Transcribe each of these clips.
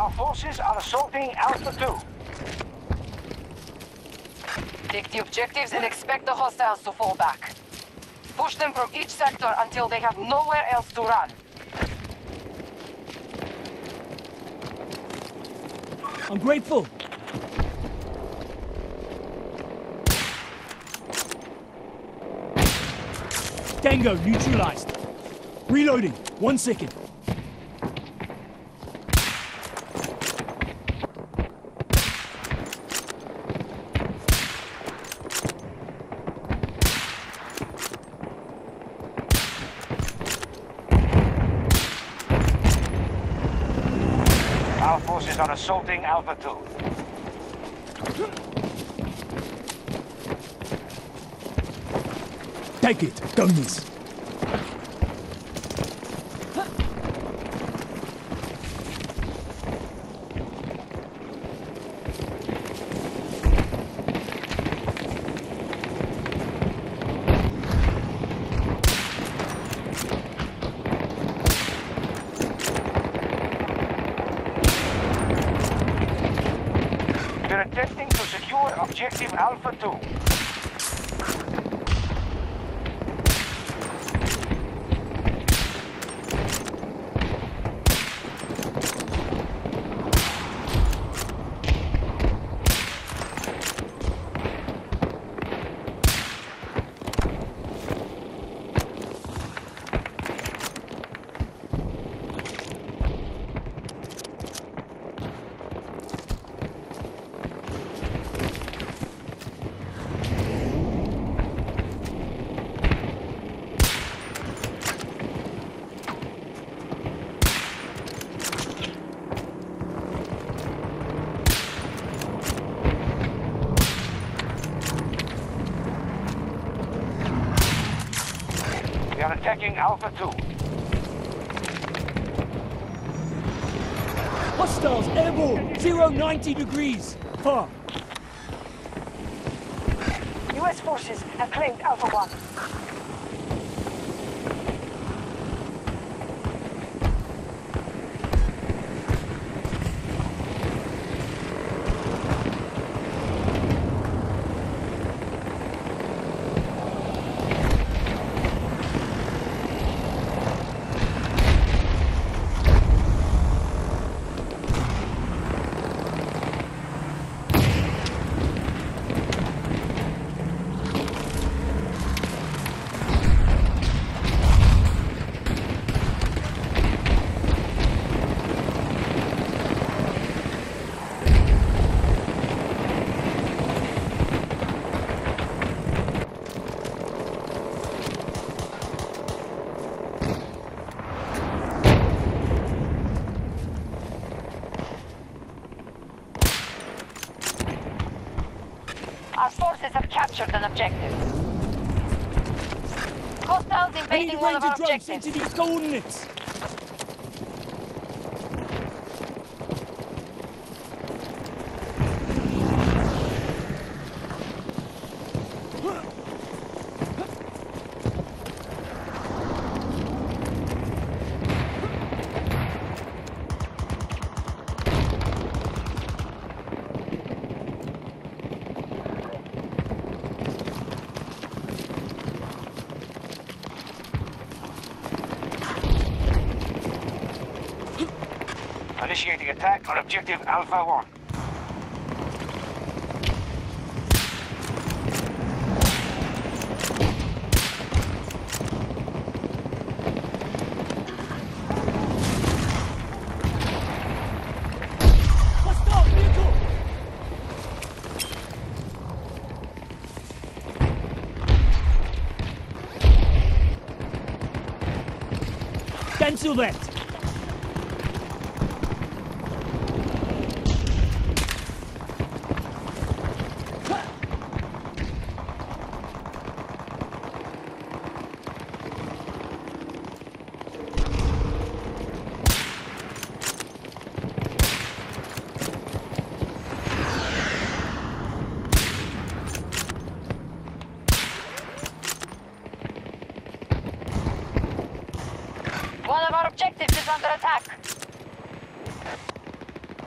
Our forces are assaulting Alpha 2. Take the objectives and expect the hostiles to fall back. Push them from each sector until they have nowhere else to run. I'm grateful. Tango neutralized. Reloading. 1 second. Our forces are assaulting Alpha 2. Take it. Don't miss. We're attempting to secure objective Alpha 2. We are attacking Alpha 2. Hostiles airborne. 090 degrees. Far. U.S. forces have claimed Alpha 1. Our forces have captured an objective. Hostiles I need invading a one of ranger our drone sent objectives. to these coordinates. Initiating attack on objective Alpha 1. Hostile vehicle. Cancel that. One of our objectives is under attack.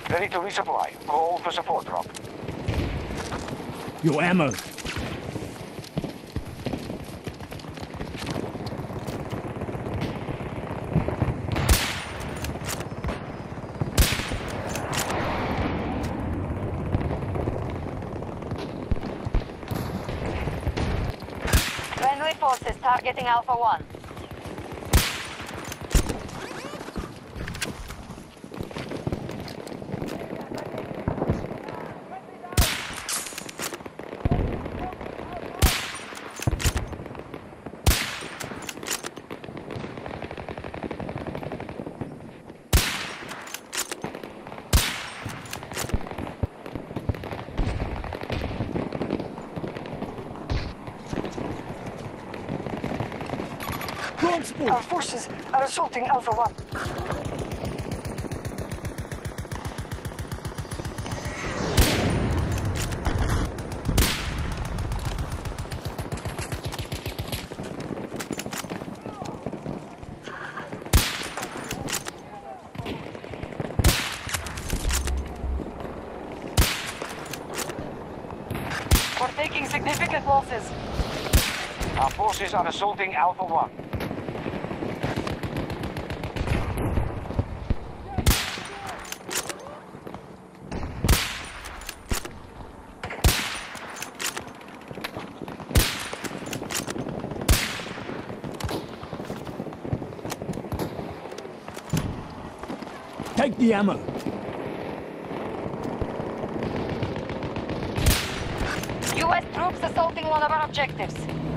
Ready to resupply. Call for support drop. Your ammo. Friendly forces targeting Alpha 1. Our forces are assaulting Alpha 1. We're taking significant losses. Our forces are assaulting Alpha 1. Take the ammo. U.S. troops assaulting one of our objectives.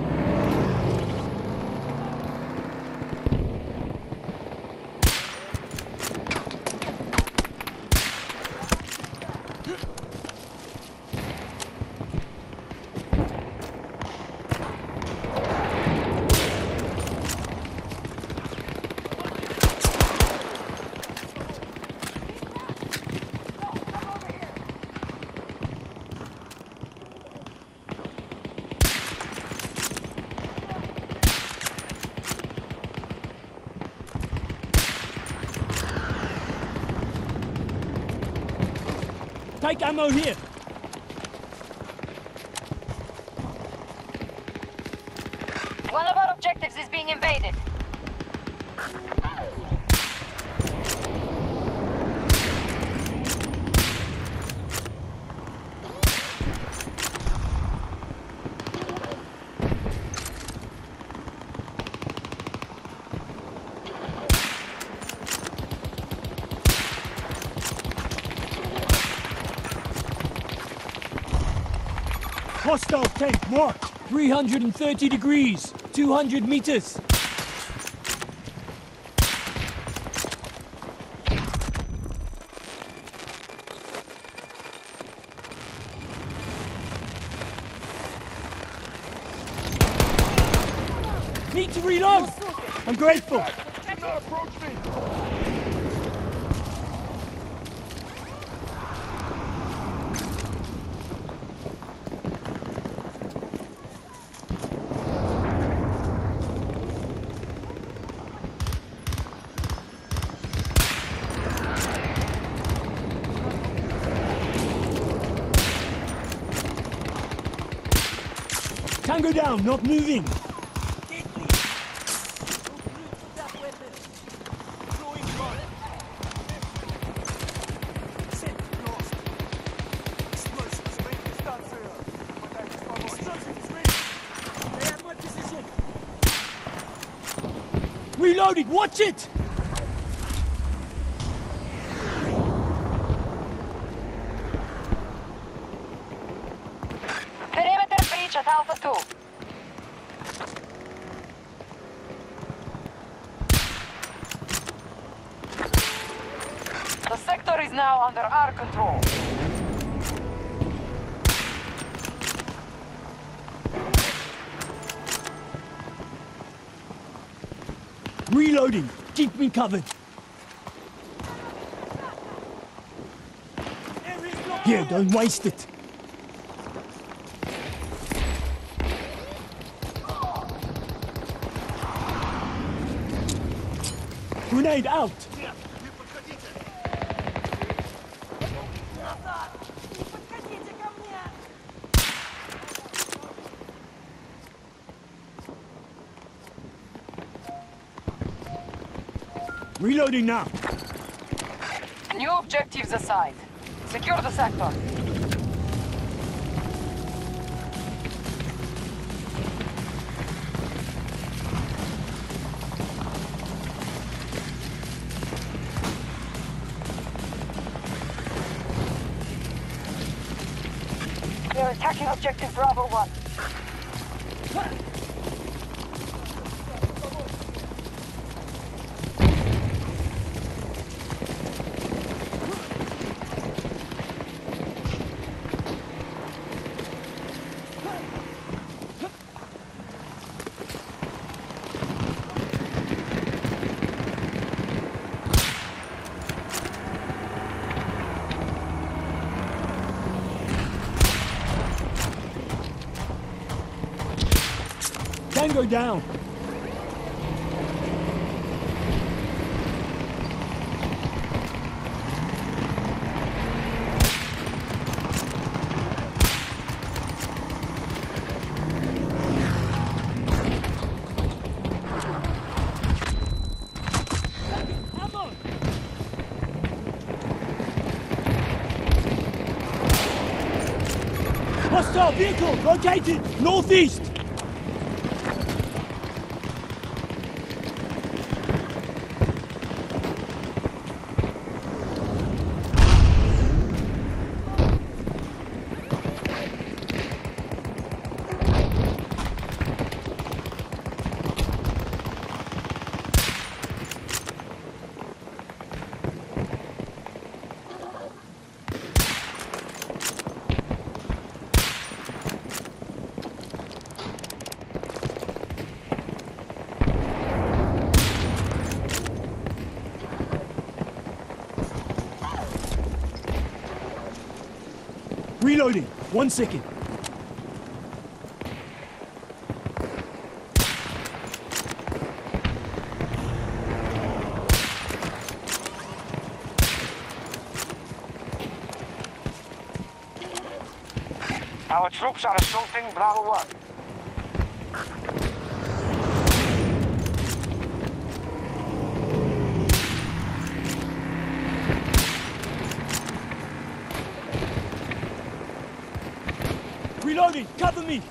Take ammo here. One of our objectives is being invaded. Hostile tank marked. 330 degrees. 200 meters. Need to reload. I'm grateful. Do not approach me! Tango down, not moving. Reloading, watch it! Perimeter breach at Alpha 2. The sector is now under our control. Reloading, keep me covered. Here, don't waste it. Grenade out! Reloading now. New objectives assigned. Secure the sector. They're attacking objective Bravo 1. Tango down. Hostile vehicle located northeast. Reloading. 1 second. Our troops are assaulting Bravo 1. Reloading. Cover me.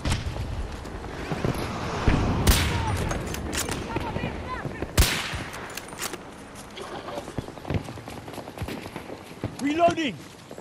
Reloading.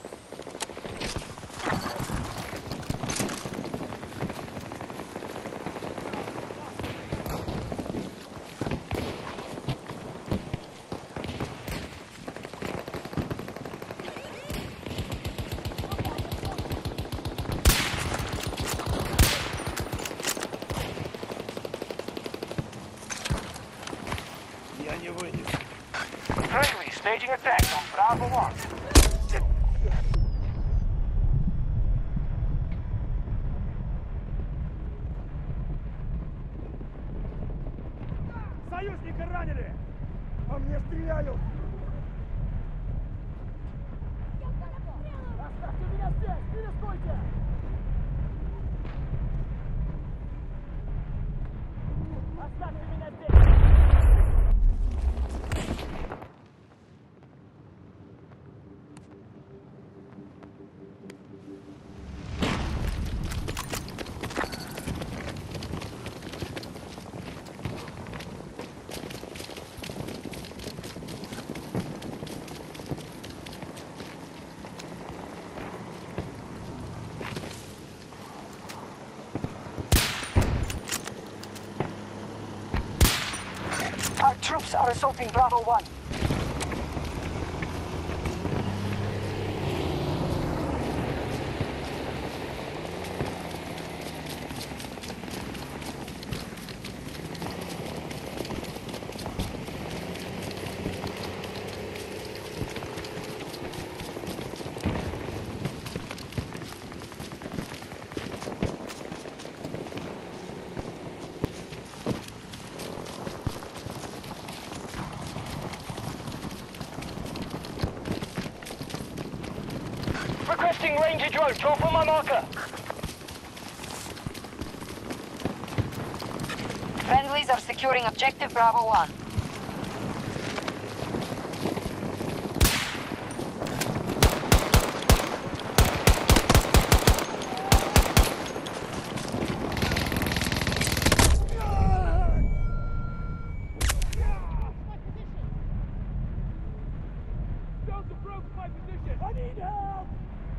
Friendly staging attack on Bravo 1. Союзника ранили! По мне стреляют! Оставьте меня здесь! Не рискуйте! Оставьте меня здесь! Our troops are assaulting Bravo 1. Requesting ranger drone. Draw from my marker. Friendlies are securing objective Bravo 1. need help!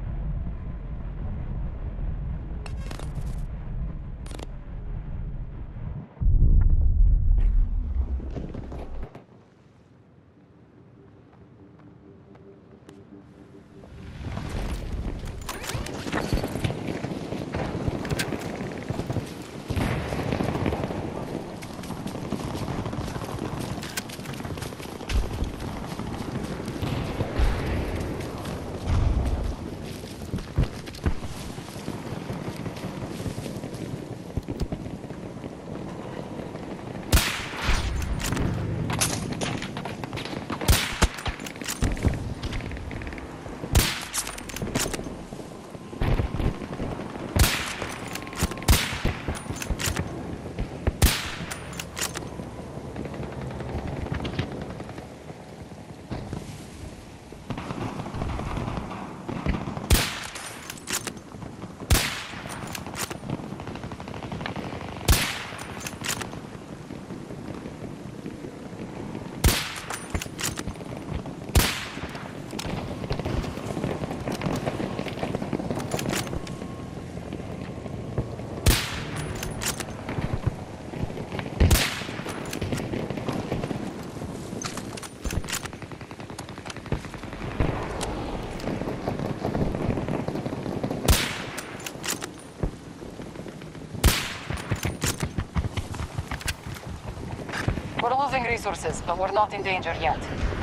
We're losing resources, but we're not in danger yet.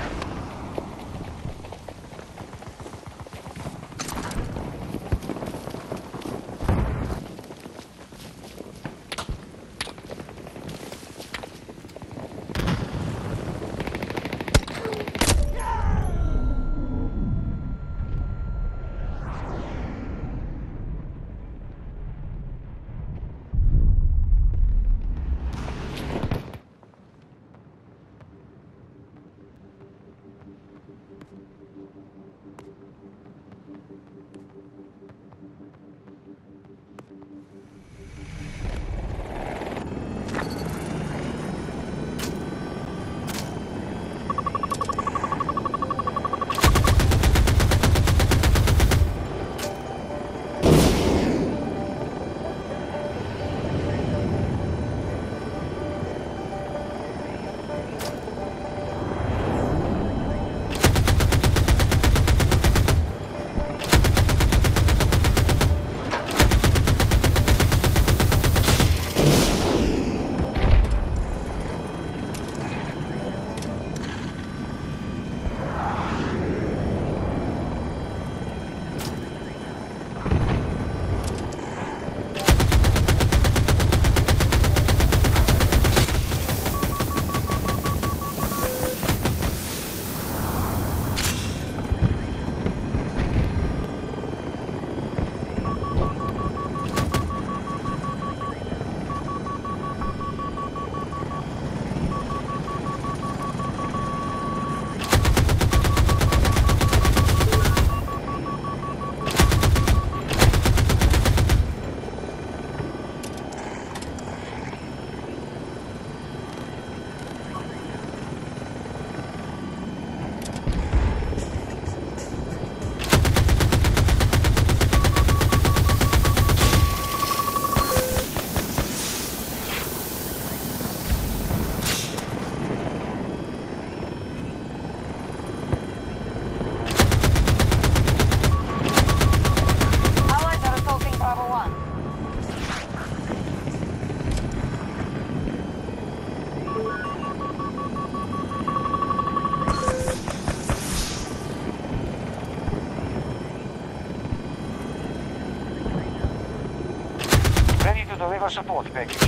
Deliver support package.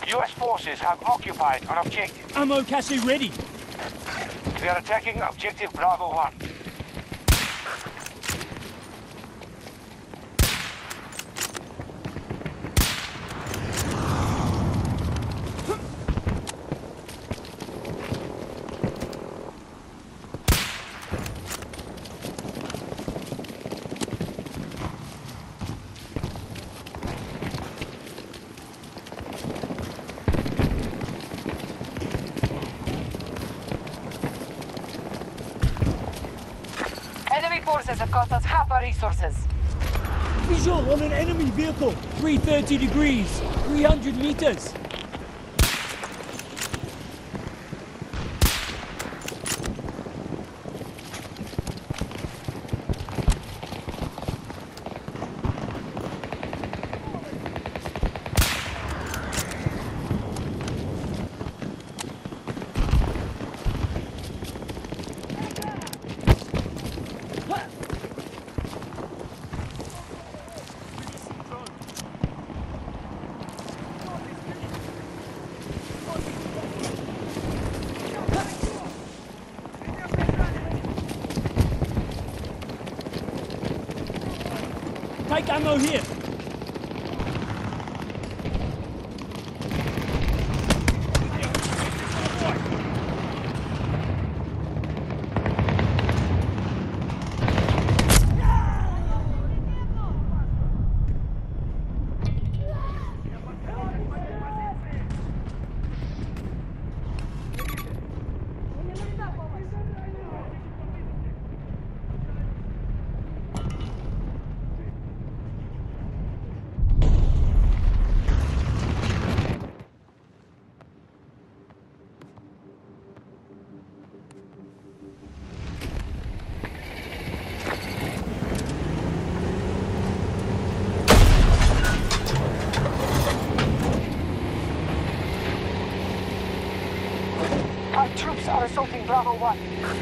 US forces have occupied an objective. Ammo cache ready. We are attacking objective Bravo 1. Enemy forces have cost us half our resources. Visual on an enemy vehicle. 330 degrees. 300 meters. Take ammo here. Our troops are assaulting Bravo 1.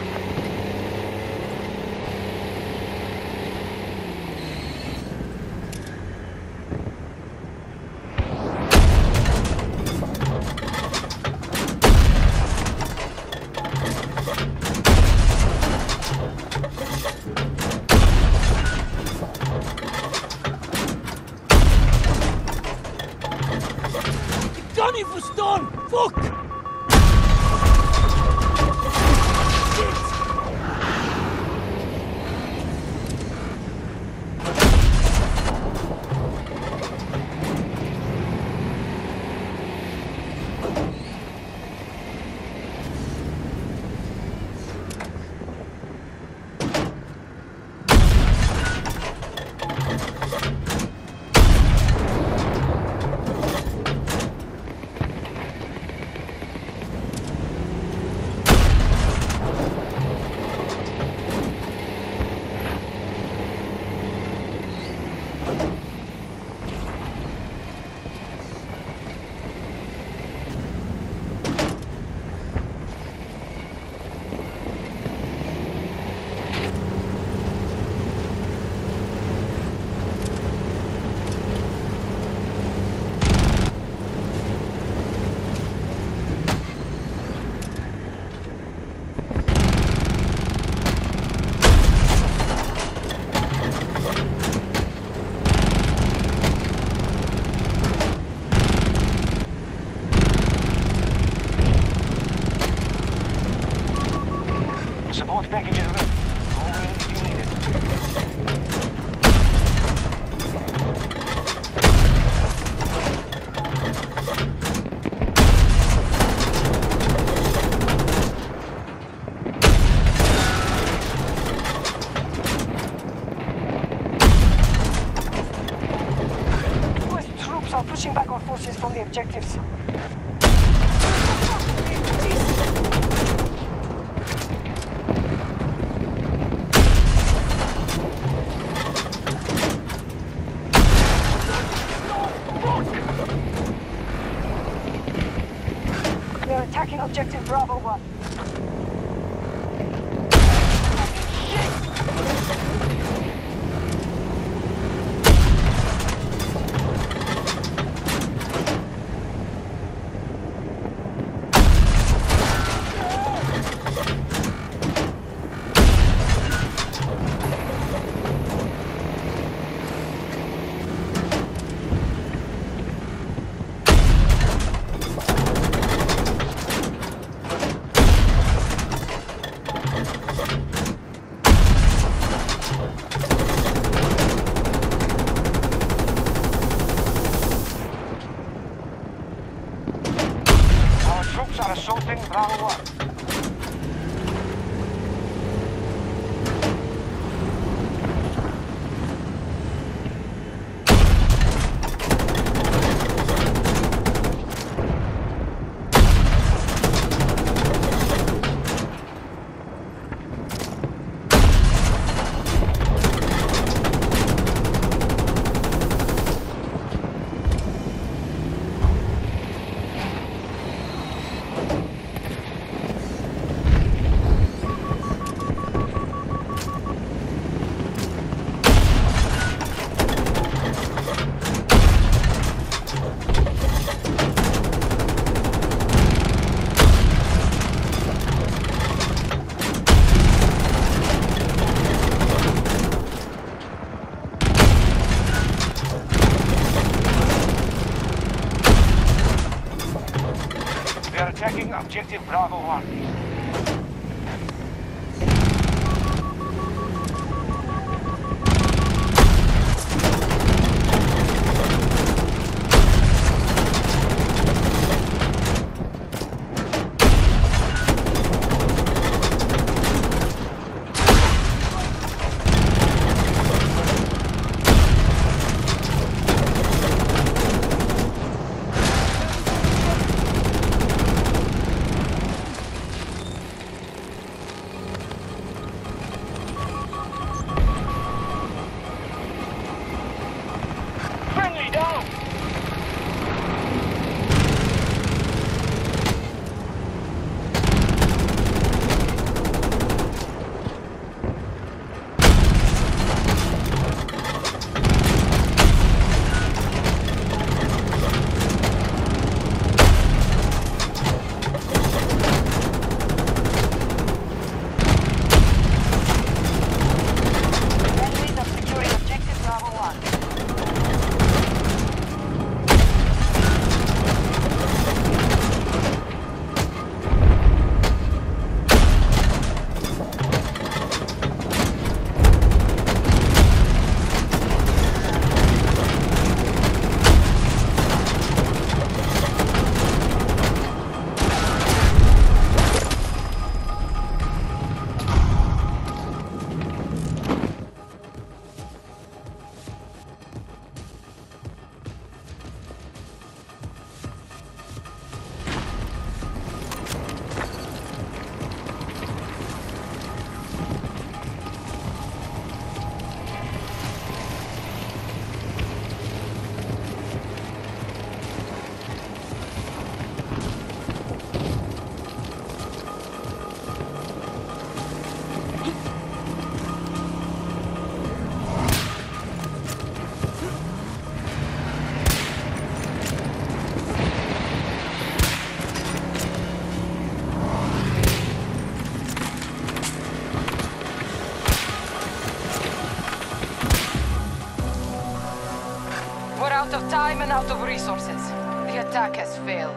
Done it for stun! Fuck! Support package is ready. Only if you need it. US troops are pushing back our forces from the objectives. We are attacking objective Bravo 1. attacking objective Bravo 1. Out of time and out of resources. The attack has failed.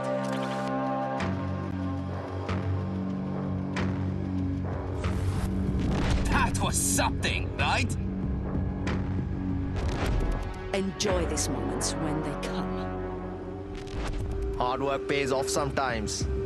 That was something, right? Enjoy these moments when they come. Hard work pays off sometimes.